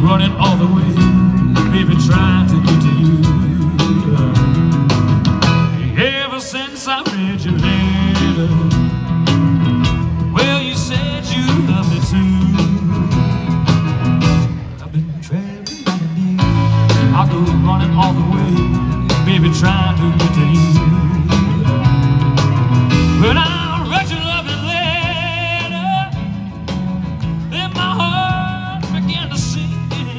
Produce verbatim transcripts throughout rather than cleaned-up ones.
running all the way, baby, trying to get to you. Ever since I read your letter, well, you said you love me too. I've been traveling by the day, I'll go running all the way, baby, trying to get to you. When I read your loving letter, then my heart began to sink.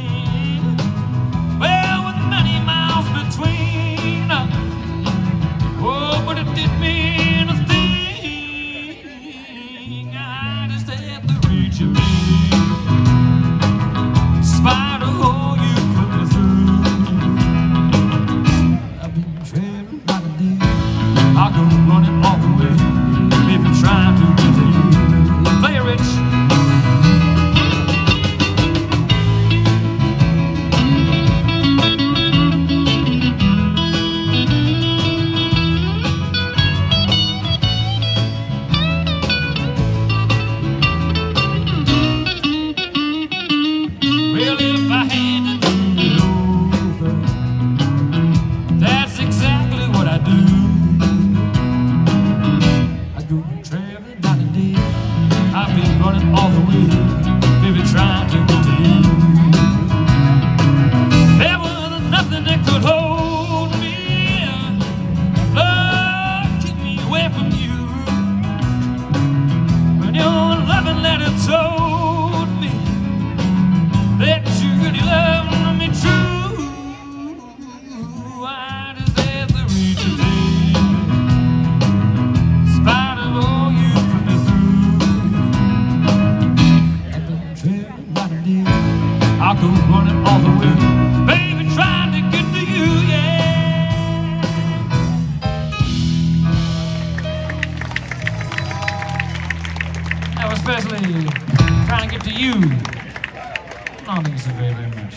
Well, with many miles between, oh, but it didn't mean a thing. I just had to reach you in, in spite of all you put me through. I've been traveling by the day, I'll go running all the way, baby, trying to get to you. Play it, Rich. Well, if I had to do it over, that's exactly what I do. I go traveling by the day, I've been running all the way, baby, trying to get to you. There was nothing that could hold me, Lord, keep me away from you. When your loving letter told me that you really loved me true, I just had to reach you, baby, in spite of all you put me through. I've been traveling by the day, I'll go running all the way, baby, trying to get to you, yeah. Now especially trying to get to you. I don't think it's so very, very much.